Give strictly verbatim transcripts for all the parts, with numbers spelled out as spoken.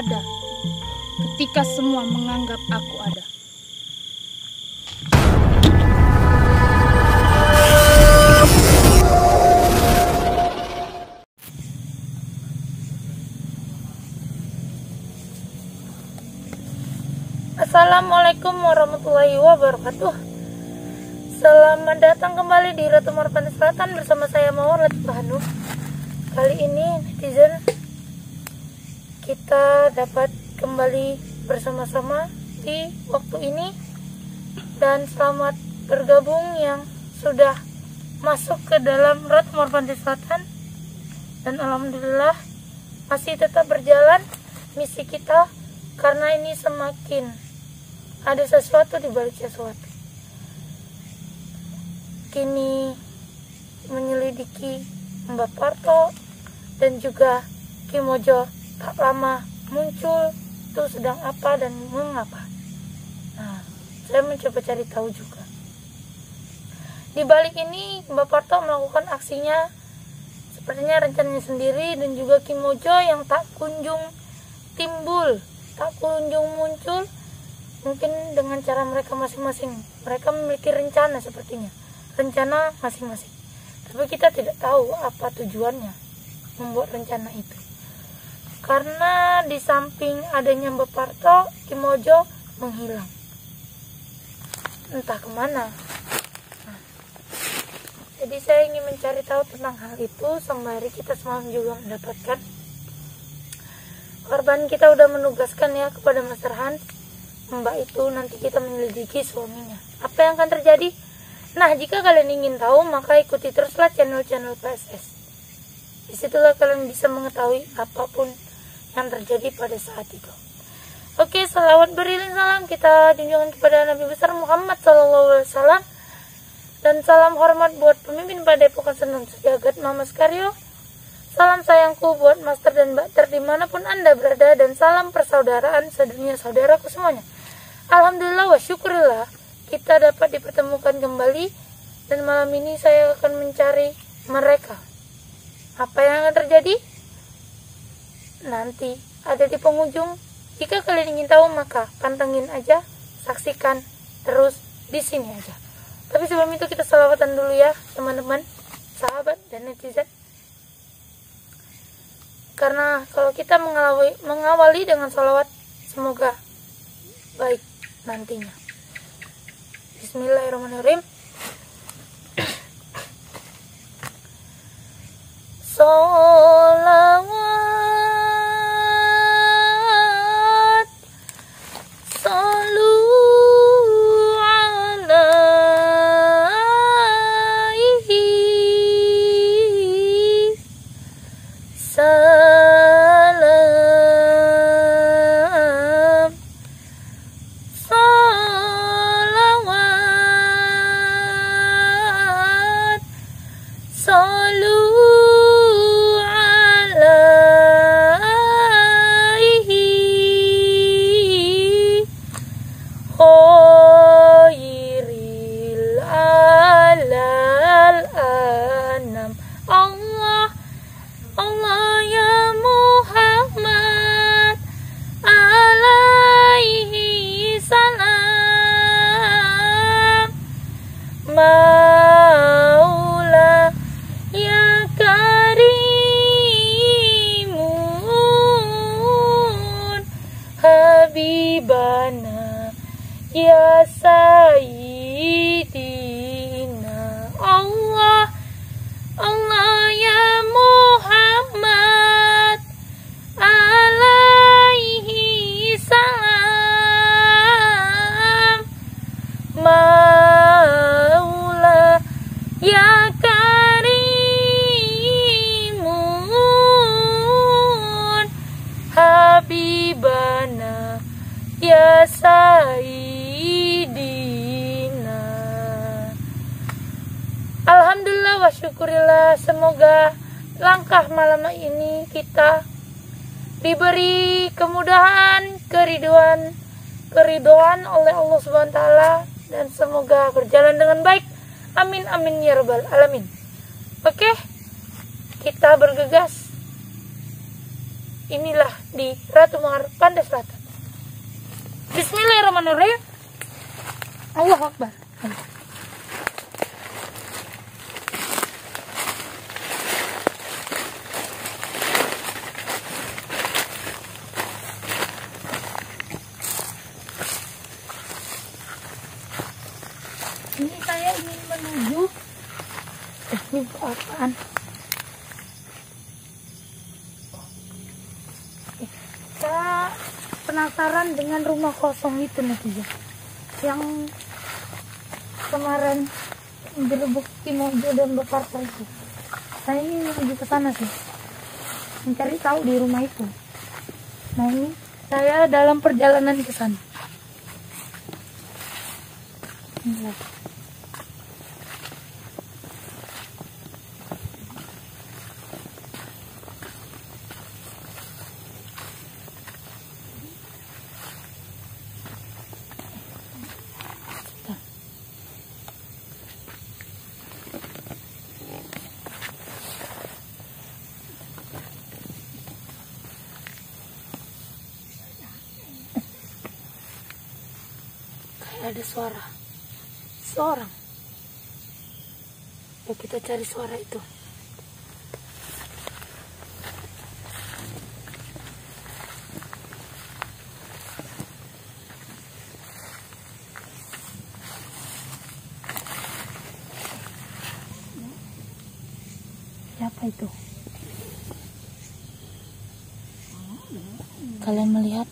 ada ketika semua menganggap aku ada. Assalamualaikum warahmatullahi wabarakatuh. Selamat datang kembali di Ratu Marpani Selatan bersama saya Mawar Latifah Hanum. Kali ini netizen kita dapat kembali bersama-sama di waktu ini, dan selamat bergabung yang sudah masuk ke dalam Ratu Marpani Selatan. Dan alhamdulillah masih tetap berjalan misi kita, karena ini semakin ada sesuatu di balik sesuatu. Kini menyelidiki Mbak Parto dan juga Ki Mojo tak lama muncul, itu sedang apa dan mengapa. Nah, saya mencoba cari tahu juga. Di balik ini Mbak Parto melakukan aksinya sepertinya rencananya sendiri, dan juga Ki Mojo yang tak kunjung timbul, tak kunjung muncul. Mungkin dengan cara mereka masing-masing, mereka memiliki rencana sepertinya, rencana masing-masing. Tapi kita tidak tahu apa tujuannya membuat rencana itu. Karena di samping adanya Mbak Parto, Ki Mojo menghilang, entah kemana. Nah, jadi saya ingin mencari tahu tentang hal itu, sembari kita semalam juga mendapatkan korban. Kita udah menugaskan ya kepada Master Hans, Mbak itu nanti kita menyelidiki suaminya. Apa yang akan terjadi? Nah, jika kalian ingin tahu, maka ikuti teruslah channel-channel P S S. Disitulah kalian bisa mengetahui apapun yang terjadi pada saat itu. Oke, salawat beriring salam kita junjungan kepada Nabi besar Muhammad Sallallahu Alaihi Wasallam, dan salam hormat buat pemimpin Padepokan Senam Sejagat Mama Skaryo. Salam sayangku buat Master dan Mbak Ter dimanapun Anda berada, dan salam persaudaraan sedunia saudaraku semuanya. Alhamdulillah wa syukurillah kita dapat dipertemukan kembali, dan malam ini saya akan mencari mereka. Apa yang akan terjadi? Nanti ada di penghujung. Jika kalian ingin tahu, maka pantengin aja, saksikan terus di sini aja. Tapi sebelum itu kita selawatan dulu ya teman-teman, sahabat dan netizen. Karena kalau kita mengawali, mengawali dengan salawat, semoga baik nantinya. Bismillahirrahmanirrahim. Salawat salu alaihi salam salawat salu alaihi khairil alal anam. Allah Allah ya Muhammad alaihi salam, Maula ya karimun, Habibana ya sayyidina. Allah Allah ya Muhammad alaihi salam, Maula ya karimun, Habibana ya sayyidina. Alhamdulillah wa syukurillah, semoga langkah malam ini kita diberi kemudahan, keriduan, keriduan oleh Allah Subhanahu wa taala, dan semoga berjalan dengan baik. Amin amin ya rabbal alamin. Oke, kita bergegas inilah di Ratu Mawar Pantai Selatan. Bismillahirrahmanirrahim. Allahu Akbar. Ini saya ingin menuju. Eh, ini apaan? Eh, saya penasaran dengan rumah kosong itu netizen. Yang kemarin berebut Kimojo dan Beparta itu. Saya ini menuju ke sana sih, mencari tahu di rumah itu. Nah ini saya dalam perjalanan ke sana. Inilah. Ada suara seorang. Ya, kita cari suara itu. Siapa itu? Kalian melihat?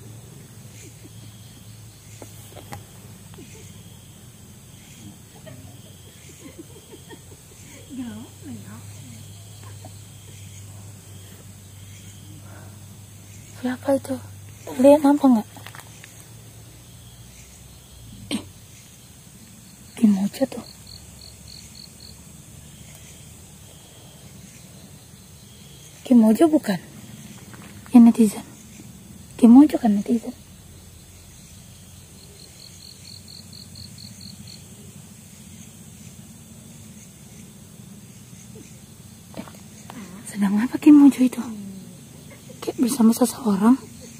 Siapa itu? Lihat nampak nggak? Eh, Kimojo tuh. Kimojo bukan? Ya netizen. Kimojo kan netizen? Eh, sedang apa Kimojo itu? Kayak bersama seseorang.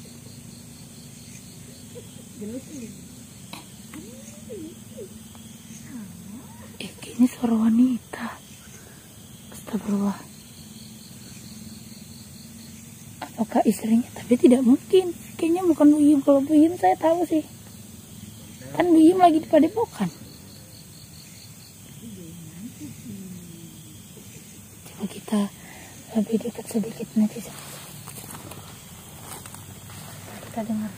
Eh, kayaknya suara wanita. Astagfirullah. Apakah istrinya? Tapi tidak mungkin. Kayaknya bukan Bu Yim. Kalau Bu Yim saya tahu sih. Kan Bu Yim lagi di Padepokan. Coba kita lebih dekat sedikit netizen. Kita dengar.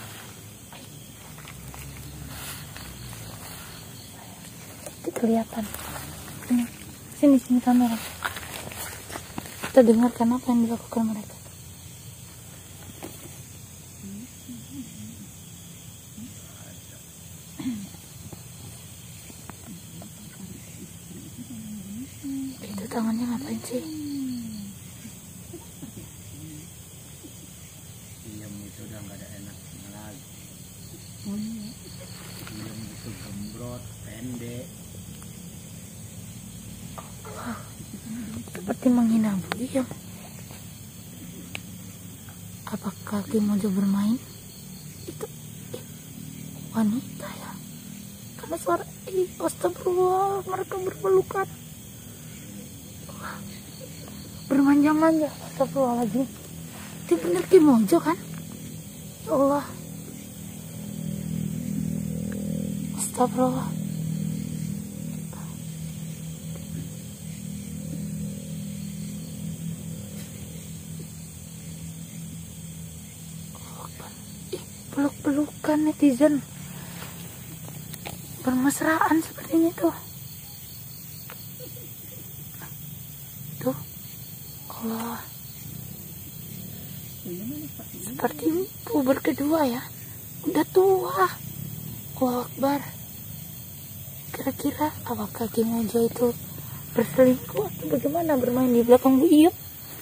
Itu kelihatan. Sini, sini, sini kamera. Kita dengarkan apa yang dilakukan mereka. Itu tangannya ngapain sih? Udah nggak ada enaknya lagi. Belum itu gembrot, pendek. Seperti menghina Bu Yim. Apakah Kimojo bermain? Itu eh, wanita ya. Karena suara eh, astagfirullah, mereka berpelukan. Bermanja-manja, astagfirullahaladzim. Itu bener Kimojo kan? Ya Allah. Astagfirullah. Ih, peluk-pelukan netizen. Bermesraan sepertinya tuh. Tuh. Allah. Seperti puber kedua ya. Udah tua. Allahu Akbar. Kira-kira apakah Kimojo itu berselingkuh atau bagaimana, bermain di belakang Bu Yim?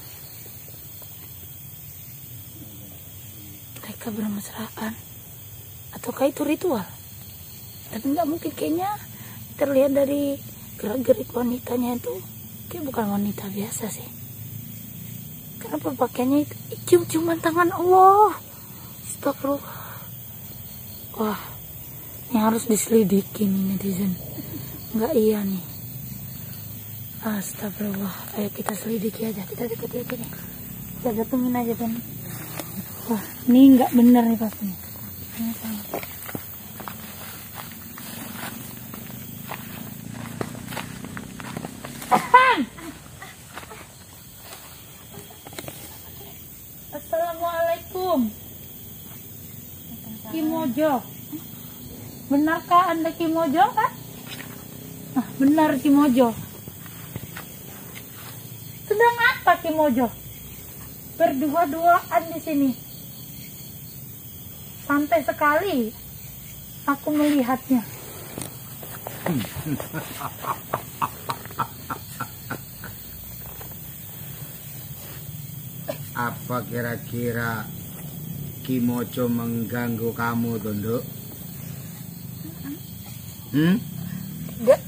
Mereka bermesraan. Ataukah itu ritual? Tapi nggak mungkin, kayaknya terlihat dari gerak-gerik wanitanya itu kayak bukan wanita biasa sih. Kenapa pakaiannya itu cium-ciuman tangan Allah? Astagfirullah. Wah, ini harus diselidiki nih netizen. Enggak iya nih. Astagfirullah. Ayo kita selidiki aja, kita dekati aja nih. Kita datengin aja kan. Wah, ini enggak benar nih pasti nih. Ini sama. Assalamualaikum. Kimojo. Benarkah Anda Kimojo kan? Nah, benar Kimojo. Sedang apa Kimojo? Berdua-duaan di sini. Santai sekali aku melihatnya. Apa kira-kira Kimojo mengganggu kamu, Tunduk? Hmm? Tidak.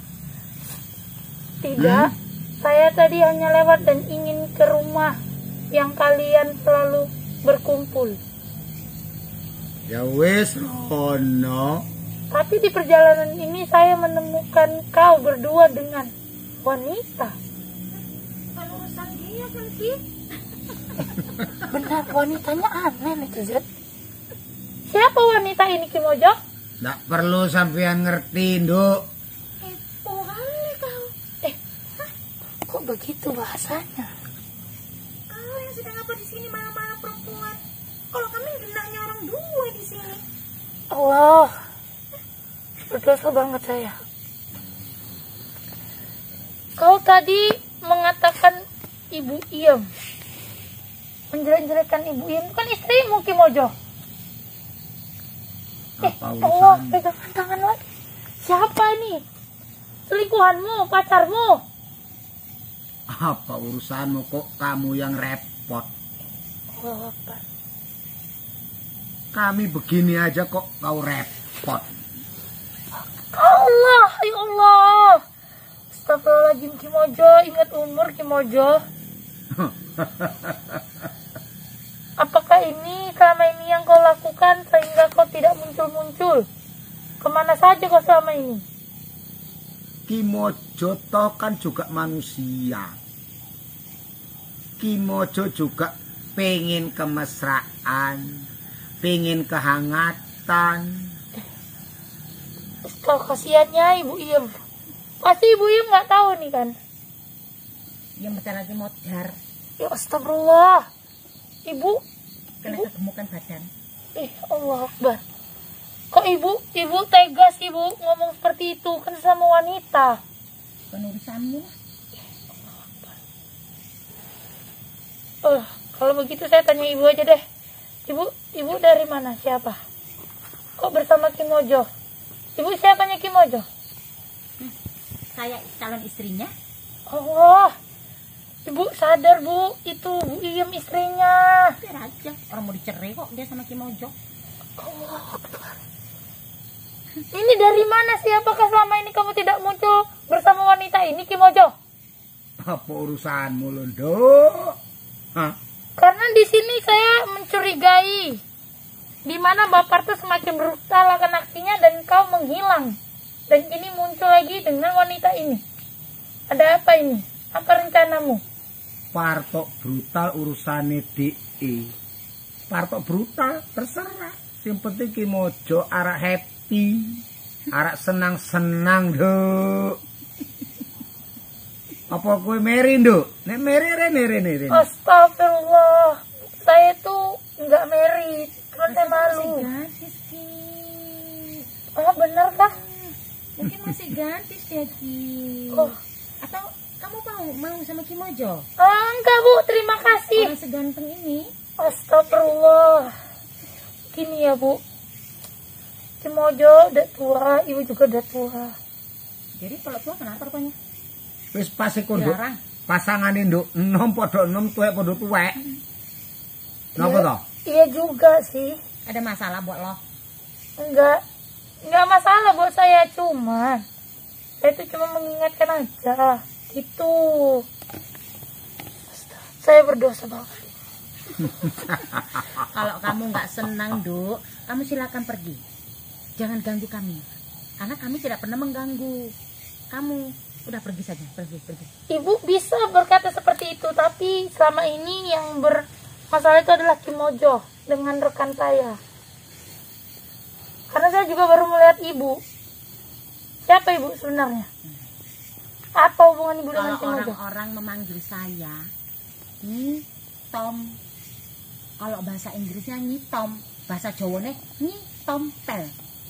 Tidak. Hmm? Saya tadi hanya lewat dan ingin ke rumah yang kalian selalu berkumpul. Ya wis, Rono. Tapi di perjalanan ini saya menemukan kau berdua dengan wanita. Bukan urusan dia kan, Ki? Benar, wanitanya aneh netizen. Siapa wanita ini, Kimojo? Nggak perlu sampean ngerti, Nduk. Kepo kali kau. Eh, kok begitu bahasanya? Kau yang sedang apa di sini malam-malam perempuan? Kalau kami genahnya orang dua di sini. Allah, berdosa banget saya. Kau tadi mengatakan Ibu Iem, menjelek-jelekan Ibu Iem, itu kan istrimu Kimojo. Eh, Apa Allah, urusan? pegangan tangan lagi. Siapa ini? Selingkuhanmu, pacarmu? Apa urusanmu kok kamu yang repot? Allah Akbar. Kami begini aja kok kau repot. Allah, ya Allah. Astagfirullahaladzim Kimojo, ingat umur Kimojo. Apakah ini selama ini yang kau lakukan sehingga kau tidak muncul-muncul? Kemana saja kau selama ini? Kimojo toh kan juga manusia. Kimojo juga pengen kemesraan, pengen kehangatan. Kau kasihannya Ibu Iem. Pasti Ibu Iem nggak tahu nih kan? Yang bentar lagi modar, Ya astagfirullah. Ibu, kena Ibu? kegemukan badan. eh Allah Akbar. Kok Ibu, Ibu tegas Ibu ngomong seperti itu kan sama wanita? Penulisanmu, Oh, kalau begitu saya tanya Ibu aja deh. Ibu, Ibu dari mana? Siapa? Kok bersama Kimojo? Ibu siapanya Kimojo? saya calon istrinya. Allah, Ibu sadar Bu, itu Bu Iem istrinya. Biar aja, orang mau dicerai kok dia sama Kimojo. Allah Akbar. Ini dari mana sih? Apakah selama ini kamu tidak muncul bersama wanita ini Kimojo? Apa urusanmu, lho, Nduk? Hah? Karena di sini saya mencurigai di mana Bapak tuh semakin brutal akan aksinya dan kau menghilang. Dan ini muncul lagi dengan wanita ini. Ada apa ini? Apa rencanamu? Partok brutal urusane D E. Partok brutal terserah. Yang penting Kimojo arak happy, arak senang-senang, Nduk. Apa kowe meri, Nduk? Nek meri rene rene rene. Astagfirullah. Saya tuh nggak married, cuma saya malu. Gadis, Ki. Oh bener kah? Mungkin masih gadis ya, Ki. Oh. Atau kamu mau mau sama Kimojo? Ah, enggak Bu, terima kasih. Orang seganteng ini. Astagfirullah. Gini ya Bu, Kimojo udah tua, Ibu juga udah tua. Jadi kalau tua kenapa rupanya? Wis pas iku, Nduk. Dilarang. Pasangane, Nduk, enom padha enom, tuwek padha tuwek. Napa Iya- to? Iya juga sih. Ada masalah buat lo? Enggak, enggak masalah buat saya, cuman saya itu cuma mengingatkan aja gitu. Saya berdosa banget. Kalau kamu nggak senang, Duk, kamu silakan pergi. Jangan ganggu kami. Karena kami tidak pernah mengganggu. Kamu udah pergi saja, pergi, pergi. Ibu bisa berkata seperti itu, tapi selama ini yang bermasalah itu adalah Kimojo dengan rekan saya. Karena saya juga baru melihat ibu. Siapa ibu sebenarnya? Apa hubungan ibu dengan Kalau Kimojo? orang-orang memanggil saya Nyi Tom, kalau bahasa Inggrisnya Nyi Tom, bahasa Jawanya Nyi Tompel.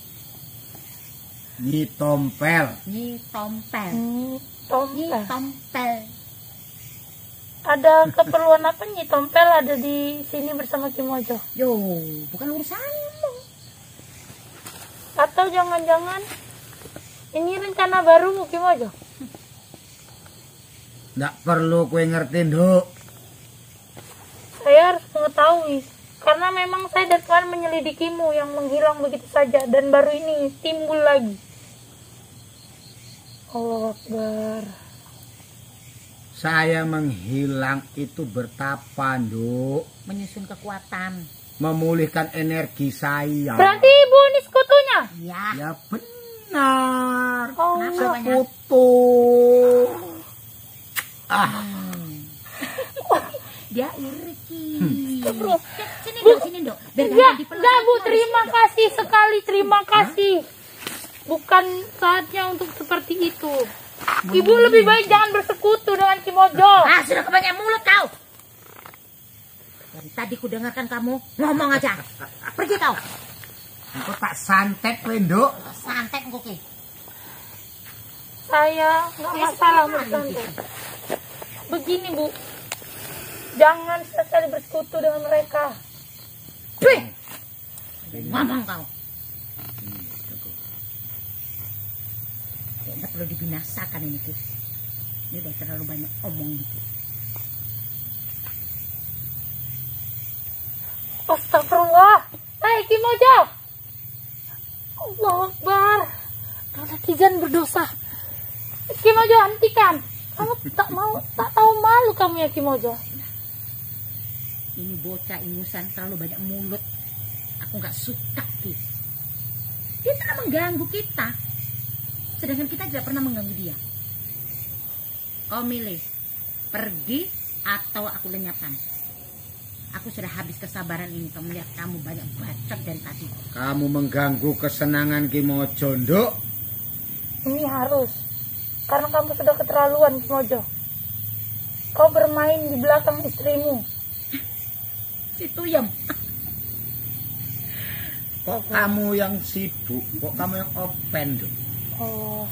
Nyi Tompel. Nyi Tompel. Hmm, Nyi Tompel. Tompel. Ada keperluan apa nih Tompel ada di sini bersama Kimojo? Yo, bukan urusanmu. Atau jangan-jangan ini rencana baru Kimojo? Nggak perlu kue ngerti, Nduk. Saya harus mengetahui. Karena memang saya dari kemarin menyelidikimu yang menghilang begitu saja. Dan baru ini timbul lagi. Allah Akbar. Saya menghilang itu bertapa, Nduk. Menyusun kekuatan. Memulihkan energi saya. Berarti ibu ini sekutunya? Ya. Ya benar. Oh, Kenapa banyak? Sekutu. Ah, Dia iri Ki. Bro. Sini dok, sini dok. Biar Enggak, ganti peluk enggak Bu, lagi, terima Dok. kasih sekali, terima kasih. Bukan saatnya untuk seperti itu. Ibu lebih baik jangan bersekutu dengan Kimojo. Ah, sudah kebanyakan mulut kau. Dari tadi ku dengarkan kamu ngomong aja. Pergi kau. engko tak santet kowe, Nduk. Santet engko Ki. Saya nggak masalah bersantai. Begini Bu, jangan sekali bersekutu dengan mereka. Wih. Ngomong kau. Kayaknya perlu dibinasakan ini Ki. Ini udah terlalu banyak omong itu. Astagfirullah. Hai Kimojo. Allah Akbar. Karena Kijan berdosa. Kimojo hentikan. Kamu tak mau, tak tahu malu kamu ya Kimojo. Ini bocah ingusan terlalu banyak mulut. Aku nggak suka Ki. Dia telah mengganggu kita. Sedangkan kita tidak pernah mengganggu dia. Kau milih pergi atau aku lenyapkan. Aku sudah habis kesabaran ini. Kamu lihat kamu banyak bacot dari tadi. Kamu mengganggu kesenangan Kimojo, Nduk. Ini harus. Karena kamu sudah keterlaluan Kimojo. Kau bermain di belakang istrimu. Situ yam. Kok kamu yang sibuk? Kok kamu yang open, Nduk? Oh.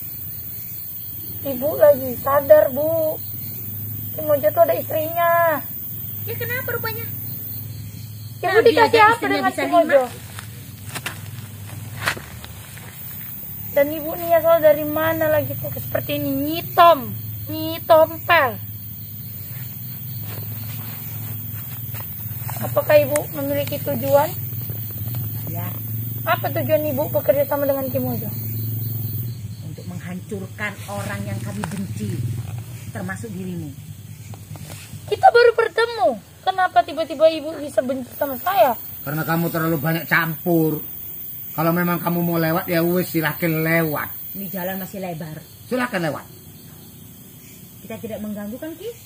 Ibu lagi sadar Bu. Kimojo tuh ada istrinya. Ya kenapa rupanya? Ibu Nah, dia dikasih aja apa istrinya dengan bisa Kimojo? lima. Dan ibu nih asal dari mana lagi kok seperti ini? Nyitom, nyitompel. Apakah ibu memiliki tujuan? Ya, Apa tujuan ibu bekerja sama dengan Kimojo? untuk menghancurkan orang yang kami benci, termasuk dirimu. Kita baru bertemu. Kenapa tiba-tiba ibu bisa benci sama saya? Karena kamu terlalu banyak campur. Kalau memang kamu mau lewat, ya wis silahkan lewat. Ini jalan masih lebar. Silahkan lewat. Kita tidak mengganggu kan Ki?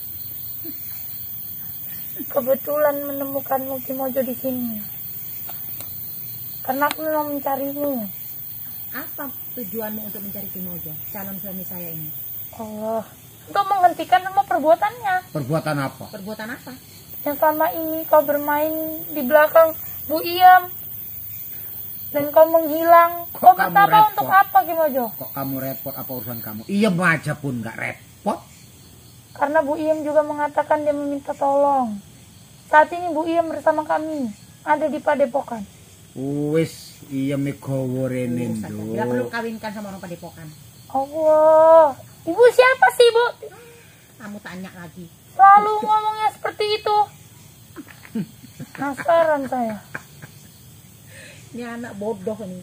Kebetulan menemukanmu Kimojo di sini. Karena aku memang mencarimu. Apa tujuanmu untuk mencari Kimojo, calon suami saya ini? Allah. Untuk menghentikan semua perbuatannya. Perbuatan apa? Perbuatan apa? Yang selama ini kau bermain di belakang Bu Iyam. Dan kau menghilang. Kok Kau kamu bertapa repot? untuk apa Kimojo? Kok kamu repot apa urusan kamu? Iya aja pun nggak repot. Karena Bu Iyam juga mengatakan dia meminta tolong. Saat ini Bu Iyam bersama kami. Ada di Padepokan. Wis iya megowo rene, Tidak perlu Nduk. kawinkan sama orang padepokan. Allah. Ibu siapa sih Bu? Kamu tanya lagi. Selalu ngomongnya seperti itu. Penasaran saya. Ini anak bodoh ini.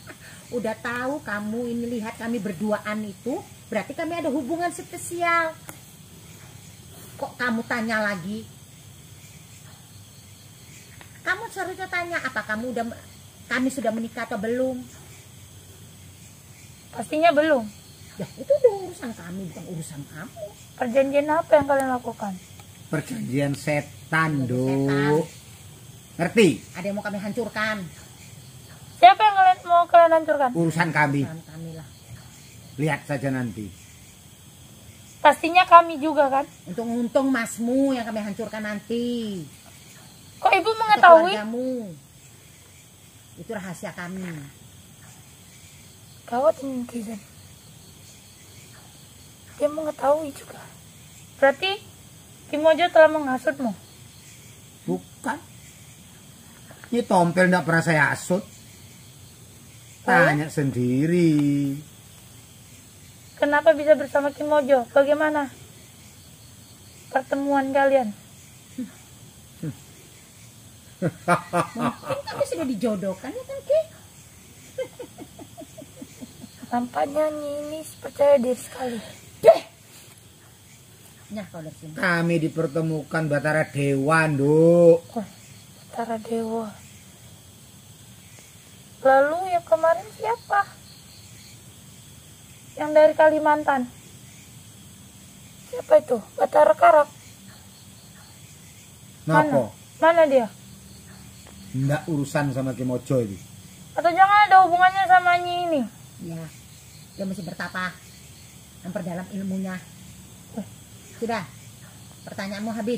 Udah tahu kamu ini lihat kami berduaan itu, berarti kami ada hubungan spesial. Kok kamu tanya lagi? Kamu seharusnya tanya apa kamu udah kami sudah menikah atau belum? Pastinya belum. Ya itu udah urusan kami, bukan urusan kamu. Perjanjian apa yang kalian lakukan? Perjanjian setan, Setan. Duk. Ngerti? Ada yang mau kami hancurkan. Siapa yang kalian mau kalian hancurkan? Urusan kami. Urusan kami lah. Lihat saja nanti. Pastinya kami juga kan? Untung-untung masmu yang kami hancurkan nanti. Kok ibu Atau mengetahui? keluargamu. Itu rahasia kami. Gawat ini netizen. Dia mengetahui juga. Berarti Kimojo telah menghasutmu. Bukan. Ini tompel ndak pernah saya hasut. Tanya sendiri. Kenapa bisa bersama Kimojo? Bagaimana pertemuan kalian? Mungkin kami sudah dijodohkan ya kan Ki? Nampaknya Nyi ini percaya diri sekali. Nah kalau dari sini. Kami dipertemukan Batara Dewa, Duk. Wah, Batara Dewa. Lalu yang kemarin siapa? Yang dari Kalimantan. Siapa itu? Batara Karak. Napa? Mana dia? Ndak urusan sama Kimojo itu. Atau jangan ada hubungannya sama Nyi ini? Ya, dia masih bertapa, memperdalam ilmunya. Sudah, pertanyaanmu habis.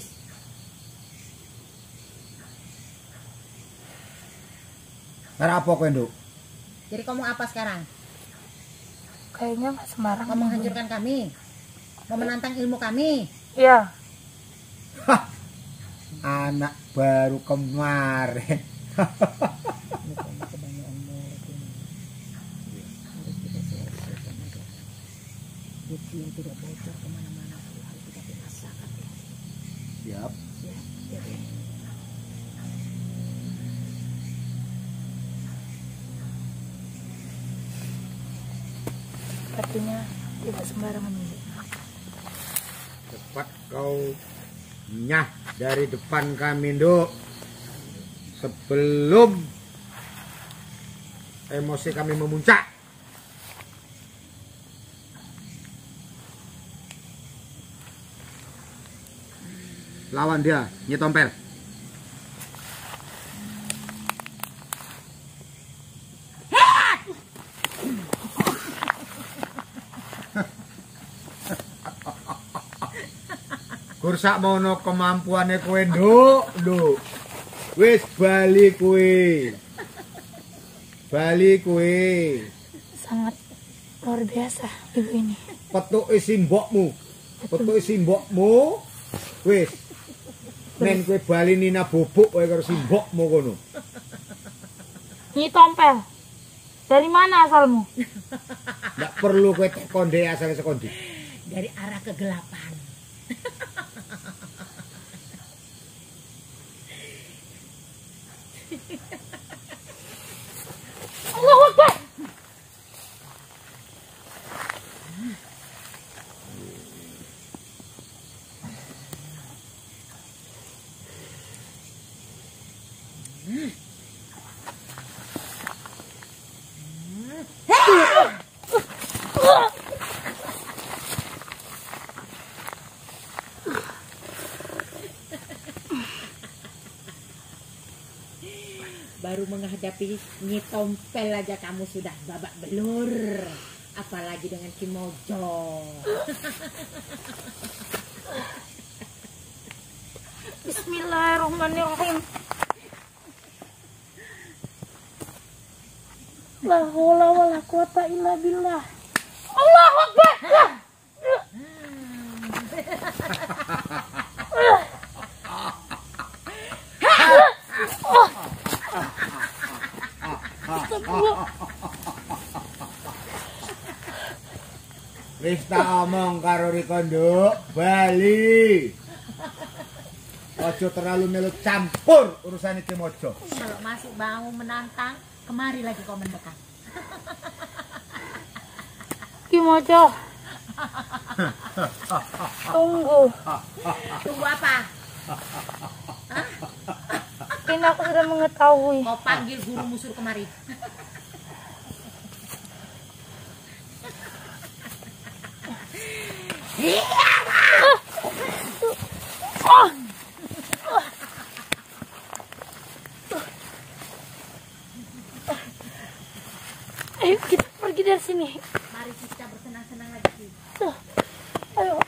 Karena apa kowe, Nduk? Jadi kamu apa sekarang? Kayaknya nggak sembarangan. Mau menghancurkan kami? Mau menantang ilmu kami? Iya. Hah, anak baru kemarin. Bukti yang tidak bocor kemana-mana harus kita binasakan. Siap. Ya, ya. Sepertinya tidak sembarangan ini. Cepat kau nyah dari depan kami, Nduk. Sebelum emosi kami memuncak. Lawan dia, Nyi Tompel. Kursak mono kemampuannya kowe, Nduk, Nduk. Wis bali kowe. Bali kowe. Sangat luar biasa ibu ini. Petuk isi mbokmu. Petuk isi mbokmu. Wis. Men kowe bali nina bubuk kowe karo simbokmu kono. Nyi Tompel. Dari mana asalmu? Ndak perlu kowe tekon dhewe asale saka ndi. Dari arah kegelapan. Allahu Akbar. Baru menghadapi Nyi Tompel aja kamu sudah babak belur. Apalagi dengan Kimojo. Bismillahirrahmanirrahim. La haula wala quwata illa billah. Allahu Akbar. Wis tak omong karo Riko, Nduk, bali. Ojo terlalu melu campur urusan iki Mojo. Kalau masih mau menantang, kemari lagi kau mendekat. Kimojo, Tunggu. Tunggu apa? Ini aku sudah mengetahui. Kau panggil guru musur kemari. Ayo kita pergi dari sini. Mari kita bersenang-senang lagi. Tuh, ayo.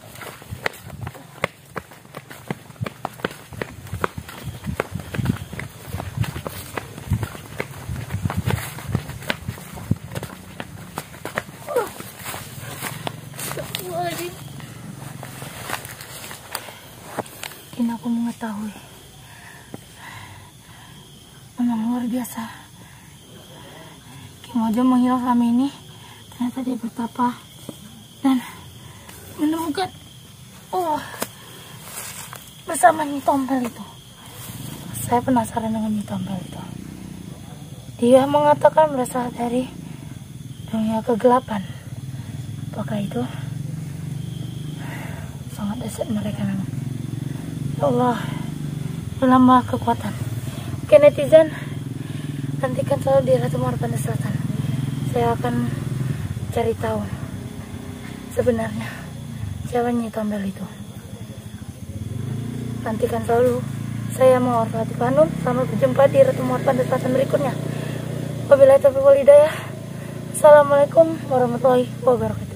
Kini aku mengetahui. Memang luar biasa. Ki Mojo menghilang selama ini. Ternyata dia bertapa dan menemukan oh bersama Nyi Tompel itu. Saya penasaran dengan Nyi Tompel itu. Dia mengatakan berasal dari dunia kegelapan. Apakah itu? Sangat dahsyat mereka memang. Ya Allah, menambah kekuatan. Oke netizen, nantikan selalu di Ratu Martanda Selatan. Saya akan cari tahu sebenarnya siapa Nyi Tompel itu. Nantikan selalu. Saya mau Ratu Panun. Sampai berjumpa di Ratu Martanda Selatan berikutnya. Wabillahi taufiq wal hidayah. Assalamualaikum warahmatullahi wabarakatuh.